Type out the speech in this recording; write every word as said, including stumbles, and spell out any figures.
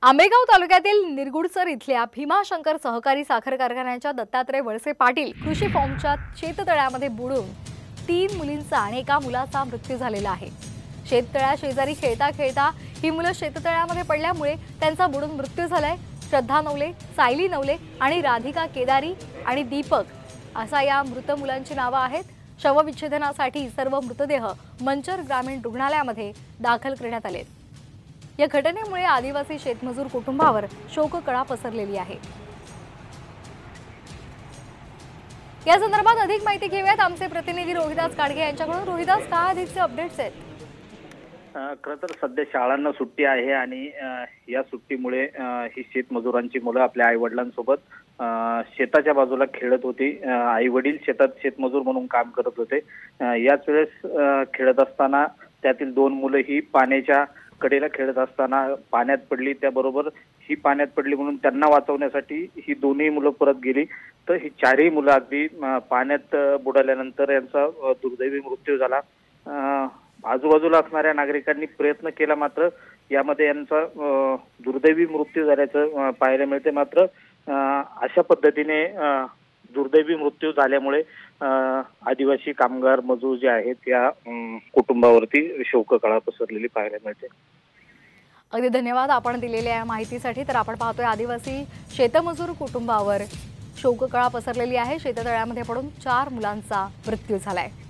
आंबेगाव तालुक्यातील निरगुडसर इथल्या भीमाशंकर सहकारी साखर कारखान्याच्या दत्तात्रय वळसे पाटील कृषी फॉर्मच्या शेततळ्यामध्ये बुडून तीन मुलींचा आणि एका मुलाचा मृत्यू झालेला आहे। शेततळ्या शेजारी खेळता खेळता ही मुलं शेततळ्यामध्ये पडल्यामुळे त्यांचा बुडून मृत्यू झालाय। श्रद्धा नवले, सायली नवले आणि राधिका केदारी आणि दीपक असा या मृत मुलांची नावे आहेत। शवविच्छेदनासाठी सर्व मृतदेह मंचर ग्रामीण रुग्णालयामध्ये दाखल करण्यात आले। या घटनेमुळे आदिवासी शेतमजूर कुटुंबावर शोककळा पसरलेली आहे। या संदर्भात अधिक माहिती घेऊयात आमचे प्रतिनिधी रोहिदास काडगे यांच्याकडून। रोहिदास, काय अधिकचे अपडेट्स आहेत? खरं तर सध्या शाळांना सुट्टी आहे आणि या सुट्टीमुळे ही शेतमजुरांची मुलं आपल्या आई वडिलांसोबत शेताच्या बाजूला खेळत होती। आई वडील शेतात शेतमजूर म्हणून काम करत होते। याच वेळेस खेळत असताना त्यातील दोन मुलं ही पाण्याच्या कडेला खेळत असताना पाण्यात पडली। त्याबरोबर ही पाण्यात पडली म्हणून त्यांना वाचवण्यासाठी ही दोन्ही मुलं परत गेली, तर ही चारही मुलं अगदी पाण्यात बुडाल्यानंतर यांचा दुर्दैवी मृत्यू झाला। आजूबाजूला असणाऱ्या नागरिकांनी प्रयत्न केला, मात्र यामध्ये यांचा दुर्दैवी मृत्यू झाल्याचं पाहायला मिळते। मात्र अशा पद्धतीने दुर्दैवी मृत्यू झाल्यामुळे आदिवासी कामगार मजूर जे आहेत या कुटुंबावरती शोककळा पसरलेली पाहायला मिळते। अगदी धन्यवाद आपण दिलेल्या या माहितीसाठी। तर आपण पाहतोय आदिवासी शेतमजूर कुटुंबावर शोककळा पसरलेली आहे। शेततळ्यामध्ये पडून चार मुलांचा मृत्यू झालाय।